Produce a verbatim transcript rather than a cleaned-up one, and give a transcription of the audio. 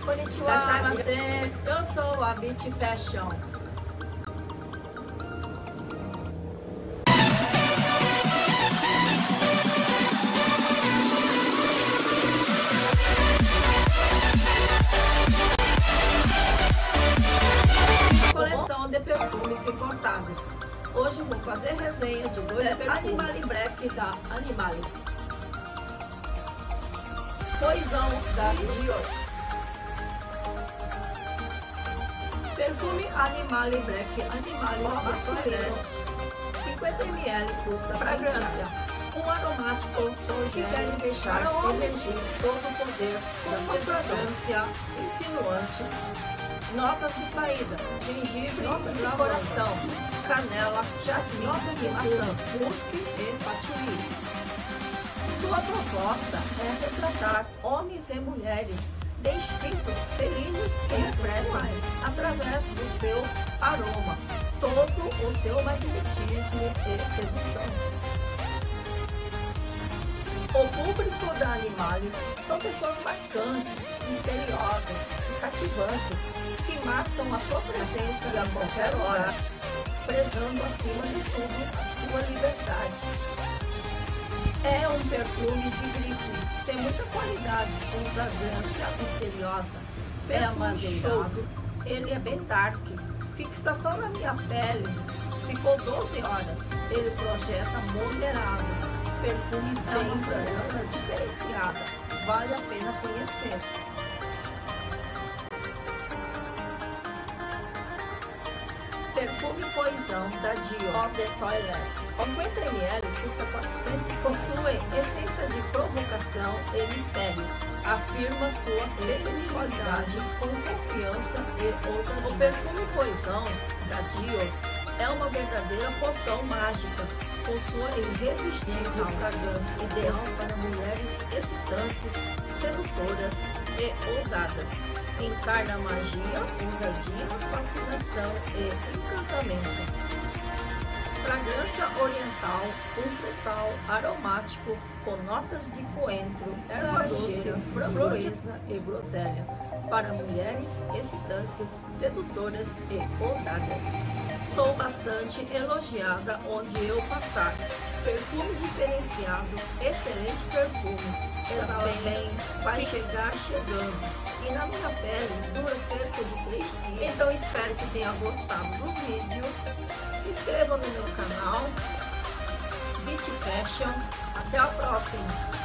Konnichiwa, eu sou a Beach Fashion. Coleção de perfumes importados. Hoje vou fazer resenha de dois é, perfumes. Animale Black da Animale. Poison da Dior. Perfume Animale Black Animale masculino. cinquenta mililitros custa. Fragrância. Um aromático que querem deixar emergir todo o poder com uma fragrância insinuante. Notas de saída: gengibre e coração, canela, jasmim e maçã, musque e patchouli. Sua proposta é retratar homens e mulheres de instintos felinos e expressões através do seu aroma, todo o seu magnetismo e sedução. O público da Animale são pessoas marcantes, misteriosas e cativantes, que marcam a sua presença a qualquer hora, prezando acima de tudo a sua liberdade. É um perfume de grife, tem muita qualidade, com fragrância misteriosa, é amadeirado, ele é bem dark, fixação na minha pele, ficou doze horas, ele projeta moderado. Perfume bem fragrância diferenciada, vale a pena conhecer. Perfume Poison da Dior de Toilette. cinquenta mililitros custa quatrocentos. Possui essência de provocação e mistério. Afirma sua sensualidade com confiança e ousadia. O perfume Poison da Dior é uma verdadeira poção mágica, com sua irresistível fragrância, ideal para mulheres excitantes, sedutoras e ousadas. Encarna magia, ousadia, fascinação e encantamento. Fragrância oriental, um frutal aromático com notas de coentro, erva doce, framboesa e groselha, para mulheres excitantes, sedutoras e ousadas. Sou bastante elogiada onde eu passar. Perfume diferenciado, excelente perfume. Exala bem, vai chegar chegando. E na minha pele dura cerca de três dias. Então espero que tenha gostado do vídeo. Se inscreva no meu canal Beach Fashion. Até a próxima!